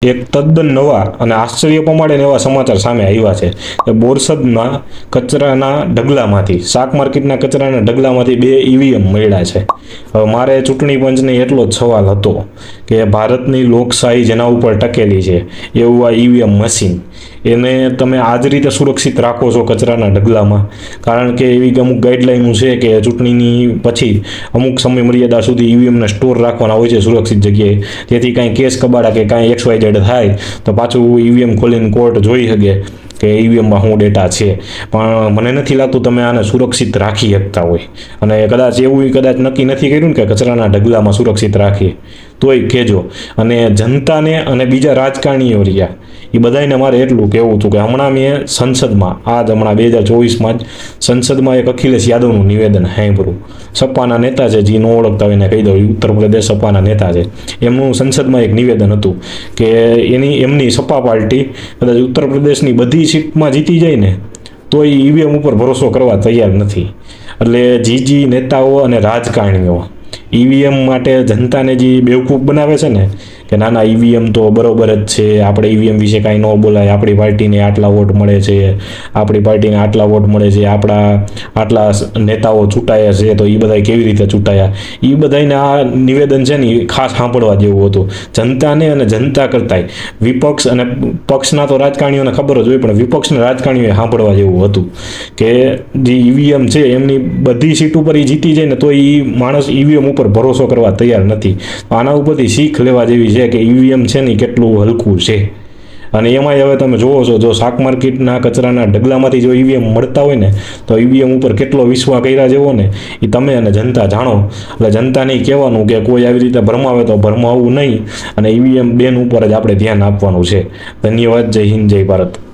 એક તદ્દન નવા અને આશ્ચર્ય પમાડે એવા સમાચાર સામે આવ્યા છે કે બોરસદના કચરાના ઢગલામાંથી શાક માર્કેટના કચરાના ઢગલામાંથી 2 ઈવીએમ મળ્યા છે। હવે મારે ચૂંટણી પંચને એટલો જ સવાલ હતો કે ભારતની લોકશાહી જેના ઉપર ટકેલી છે એવું આ ઈવીએમ મશીન એને તમે આ જ રીતે સુરક્ષિત રાખો છો કચરાના ઢગલામાં? કારણ કે એવી અમુક ગાઈડલાઈન છે કે ચૂંટણીની પછી અમુક સમય મર્યાદા સુધી ઈવીએમને સ્ટોર રાખવાના હોય છે સુરક્ષિત જગ્યાએ, જેથી કાંઈ કેસ કબાડા કે કાંઈ XYZ થાય તો પાછું ઈવીએમ ખોલીને કોર્ટ જોઈ શકે કે ઈવીએમમાં શું ડેટા છે। પણ મને નથી લાગતું તમે આને સુરક્ષિત રાખી શકતા હોય, અને કદાચ એવું નક્કી નથી કર્યું ને કે કચરાના ઢગલામાં સુરક્ષિત રાખીએ, તોય કહેજો। અને જનતાને અને બીજા રાજકારણીઓ રહ્યા એ બધાને મારે એટલું કહેવું હતું કે હમણાં મેં સંસદમાં હમણાં 2024માં જ સંસદમાં એક અખિલેશ યાદવનું નિવેદન સાંભળ્યું। સપાના નેતા છે, જે ન ઓળખતા હોય એને કહી દઉં, ઉત્તર પ્રદેશ સપાના નેતા છે, એમનું સંસદમાં એક નિવેદન હતું કે એમની સપા પાર્ટી કદાચ ઉત્તર પ્રદેશની બધી સીટમાં જીતી જાય ને તો એ ઈવીએમ ઉપર ભરોસો કરવા તૈયાર નથી। એટલે જે નેતાઓ અને રાજકારણીઓ ઈવીએમ માટે જનતાને જે બેવકૂફ બનાવે છે ને કે ના ઈવીએમ તો બરોબર જ છે, આપણે ઈવીએમ વિશે કાંઈ ન બોલાય, આપણી પાર્ટીને આટલા વોટ મળે છે, આપણી પાર્ટીને આટલા વોટ મળે છે, આપણા આટલા નેતાઓ ચૂંટાયા છે, તો એ બધા કેવી રીતે ચૂંટાયા, એ બધાને આ નિવેદન છે ને એ ખાસ સાંભળવા જેવું હતું। જનતાને અને જનતા કરતાંય વિપક્ષ અને પક્ષના તો રાજકારણીઓને ખબર જ હોય, પણ વિપક્ષના રાજકારણીઓએ સાંભળવા જેવું હતું કે જે ઈવીએમ છે એમની બધી સીટ ઉપર એ જીતી જાય ને તો એ માણસ ઈવીએમ ઉપર ભરોસો કરવા તૈયાર નથી। આના ઉપરથી શીખ લેવા જેવી છે કે ઈવીએમ છે ને કેટલું હલકું છે। અને એમાંય હવે તમે જોવો છો, જો શાક માર્કેટના કચરાના ઢગલામાંથી જો ઈવીએમ મળતા હોય ને તો ઈવીએમ ઉપર કેટલો વિશ્વાસ કર્યા જેવો ને એ તમે અને જનતા જાણો। એટલે જનતાને કહેવાનું કે કોઈ આવી રીતે ભરમાવે તો ભરમાવવું નહીં, અને ઈવીએમ બેન ઉપર જ આપણે ધ્યાન આપવાનું છે। ધન્યવાદ। જય હિન્દ, જય ભારત।